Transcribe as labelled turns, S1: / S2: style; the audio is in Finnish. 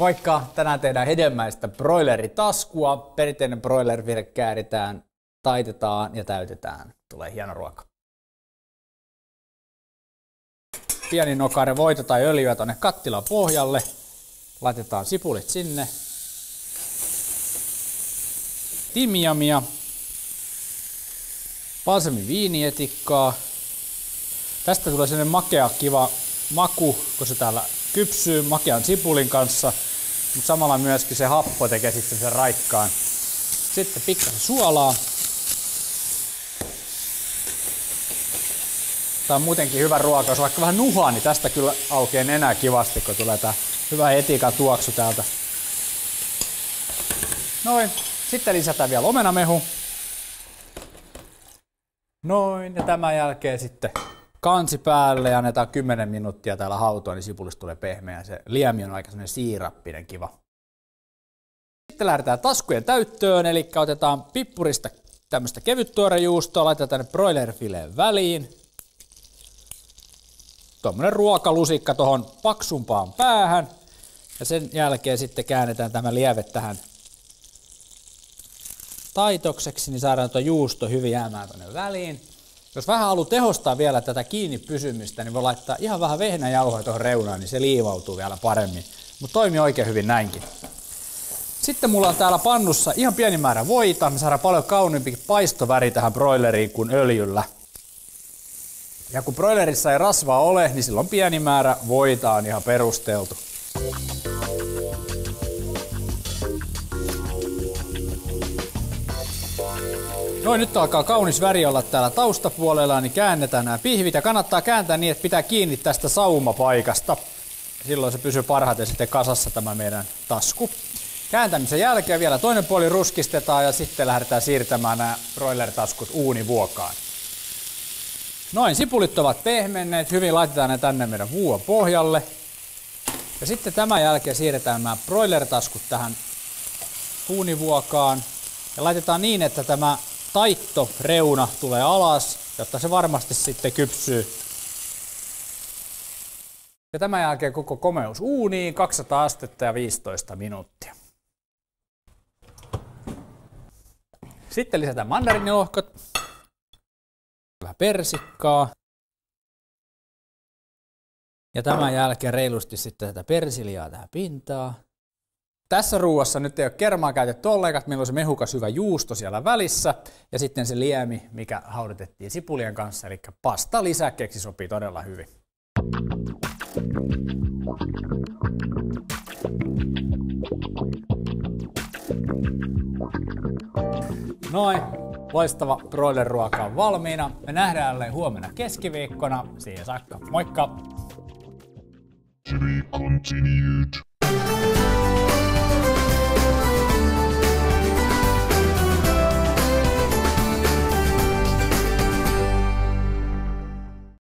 S1: Moikka! Tänään tehdään hedelmäistä broileritaskua. Perinteinen broilervire kääritään, taitetaan ja täytetään. Tulee hieno ruoka. Pieni nokare voita tai öljyä tonne kattilan pohjalle. Laitetaan sipulit sinne. Timjamia. Balsamiviinietikkaa. Tästä tulee sellainen makea kiva maku, kun se täällä kypsyy makean sipulin kanssa, mutta samalla myöskin se happo tekee sitten sen raikkaan. Sitten pikkasen suolaa. Tää on muutenkin hyvä ruoka, jos vaikka vähän nuhaa, niin tästä kyllä aukeaa nenää kivasti, kun tulee tää hyvä etikan tuoksu täältä. Noin. Sitten lisätään vielä omenamehu. Noin, ja tämän jälkeen sitten kansi päälle ja annetaan 10 minuuttia täällä hautoa, niin sipulista tulee pehmeä ja se liemi on aika sellainen siirappinen kiva. Sitten lähdetään taskujen täyttöön, eli otetaan pippurista tämmöistä kevyttuorejuustoa, laitetaan tänne broilerfileen väliin. Tuommoinen ruokalusikka tuohon paksumpaan päähän ja sen jälkeen sitten käännetään tämä lieve tähän taitokseksi, niin saadaan tuo juusto hyvin jäämään tuonne väliin. Jos vähän haluaa tehostaa vielä tätä kiinni pysymistä, niin voi laittaa ihan vähän vehnäjauhoa tuohon reunaan, niin se liivautuu vielä paremmin. Mutta toimii oikein hyvin näinkin. Sitten mulla on täällä pannussa ihan pieni määrä voita. Me saadaan paljon kauniimpi paistoväri tähän broileriin kuin öljyllä. Ja kun broilerissa ei rasvaa ole, niin silloin pieni määrä voita on ihan perusteltu. Noin, nyt alkaa kaunis väri olla täällä taustapuolella, niin käännetään nämä pihvit ja kannattaa kääntää niin, että pitää kiinni tästä saumapaikasta. Silloin se pysyy parhaiten sitten kasassa tämä meidän tasku. Kääntämisen jälkeen vielä toinen puoli ruskistetaan ja sitten lähdetään siirtämään nämä broiler-taskut uunivuokaan. Noin, sipulit ovat pehmenneet, hyvin laitetaan ne tänne meidän vuon pohjalle. Ja sitten tämän jälkeen siirretään nämä broiler-taskut tähän uunivuokaan ja laitetaan niin, että tämä taitto reuna tulee alas, jotta se varmasti sitten kypsyy. Ja tämän jälkeen koko komeus uuniin, 200 astetta ja 15 minuuttia. Sitten lisätään mandariinilohkot, vähän persikkaa. Ja tämän jälkeen reilusti sitten tätä persiljaa tähän pintaan. Tässä ruuassa nyt ei ole kermaa käytetty ollenkaan, meillä on se mehukas hyvä juusto siellä välissä ja sitten se liemi, mikä haudutettiin sipulien kanssa, eli pasta lisäkkeeksi sopii todella hyvin. Noin, loistava broiler-ruoka on valmiina. Me nähdään jälleen huomenna keskiviikkona. Siihen saakka, moikka!
S2: To be continued.